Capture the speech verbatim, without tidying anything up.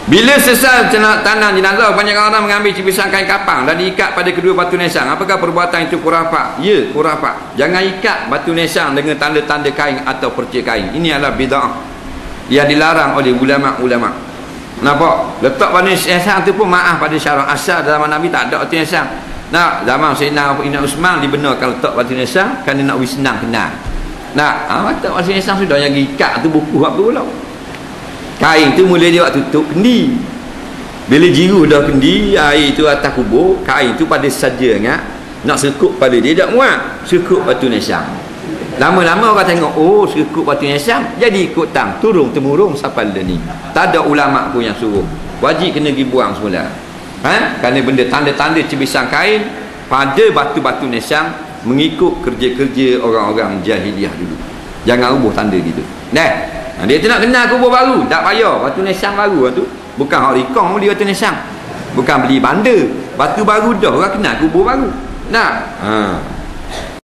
Bila selesai tanam jenazah, banyak orang mengambil cipisan kain kapang dan diikat pada kedua batu nisan. Apakah perbuatan itu khurafat? Ya, khurafat. Jangan ikat batu nisan dengan tanda-tanda kain atau perca kain. Ini adalah bid'ah yang dilarang oleh ulama-ulama. Nampak? Letak batu nisan itu pun maaf pada syarak. Asal zaman Nabi tak ada batu nisan. Nah, zaman Sayyidina Ibn Usman dibenarkan letak batu nisan kerana nak wis senang kenal. Nah, ah, letak batu nisan sudah yang ikat tu buku apa pula? Kain tu mula dia buat tutup kendi. Bila jiru dah kendi, air tu atas kubur, kain tu pada saja ingat nak sekut pada dia tak muat, sekut batu nisan. Lama-lama orang tengok, oh sekut batu nisan, jadi ikut tang, turun temurung sampai ni. Tak ada ulama pun yang suruh. Wajib kena pergi buang semula. Ha? Kerana benda tanda-tanda cipisan kain pada batu-batu nisan mengikut kerja-kerja orang-orang jahiliah dulu. Jangan ubah tanda gitu. Nah, dia tu nak kenal kubur baru, tak payah. Batu nisan baru tu. Bukan hak rikong beli batu nisan. Bukan beli bandar. Batu baru dah orang kenal kubur baru. Nah. Ha.